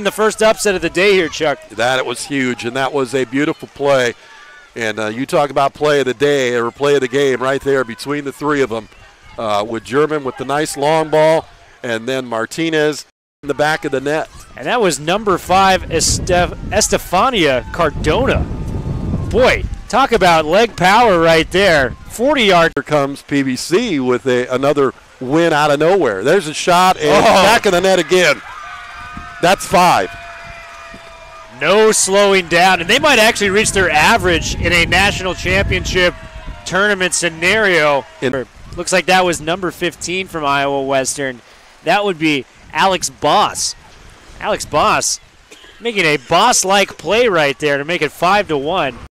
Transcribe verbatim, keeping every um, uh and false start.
The first upset of the day here, Chuck. That it was huge, and that was a beautiful play. And uh, you talk about play of the day or play of the game right there between the three of them, uh, with German with the nice long ball, and then Martinez in the back of the net. And that was number five, Estef- Estefania Cardona. Boy, talk about leg power right there. forty yard. Here comes P B C with a, another win out of nowhere. There's a shot, and oh. back of the net again. That's five. No slowing down, and they might actually reach their average in a national championship tournament scenario. In Looks like that was number fifteen from Iowa Western. That would be Alex Boss. Alex Boss making a boss-like play right there to make it five to one.